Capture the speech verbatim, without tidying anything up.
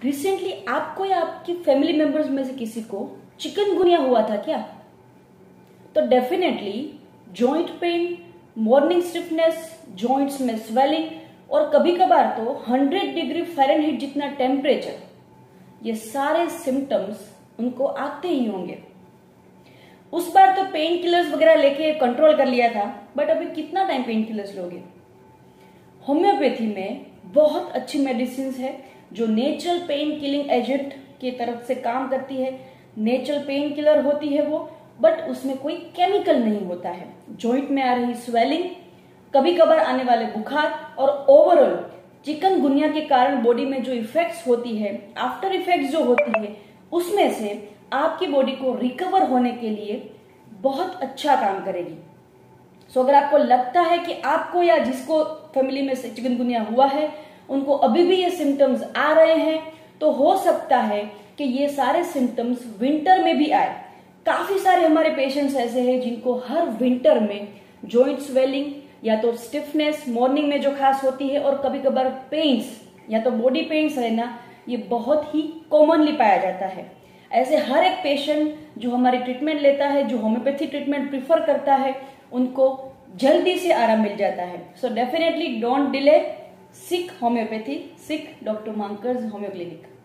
Recently आपको या आपकी फैमिली मेंबर्स में से किसी को चिकनगुनिया हुआ था क्या? तो definitely joint pain, morning stiffness, joints में स्वेलिंग और कभी कभार तो हंड्रेड डिग्री फ़ारेनहाइट जितना टेम्परेचर, ये सारे सिम्टम्स उनको आते ही होंगे। उस बार तो पेन किलर्स वगैरह लेके कंट्रोल कर लिया था, बट अभी कितना टाइम पेन किलर्स लोगे? होम्योपैथी में बहुत अच्छी मेडिसिन है जो नेचुरल पेन किलिंग एजेंट की तरफ से काम करती है। नेचुरल पेन किलर होती है वो, बट उसमें कोई केमिकल नहीं होता है। जॉइंट में आ रही स्वेलिंग, कभी कभार आने वाले बुखार और ओवरऑल चिकनगुनिया के कारण बॉडी में जो इफेक्ट्स होती है, आफ्टर इफेक्ट्स जो होती है, उसमें से आपकी बॉडी को रिकवर होने के लिए बहुत अच्छा काम करेगी। सो so, अगर आपको लगता है कि आपको या जिसको फैमिली में से चिकनगुनिया हुआ है उनको अभी भी ये सिम्टम्स आ रहे हैं, तो हो सकता है कि ये सारे सिम्टम्स विंटर में भी आए। काफी सारे हमारे पेशेंट्स ऐसे हैं जिनको हर विंटर में जॉइंट स्वेलिंग या तो स्टिफनेस मॉर्निंग में जो खास होती है और कभी कभार पेन्स या तो बॉडी पेन्स रहना, ये बहुत ही कॉमनली पाया जाता है। ऐसे हर एक पेशेंट जो हमारी ट्रीटमेंट लेता है, जो होम्योपैथी ट्रीटमेंट प्रिफर करता है, उनको जल्दी से आराम मिल जाता है। So definitely don't delay, seek homeopathy, seek doctor Mankar's homeo clinic.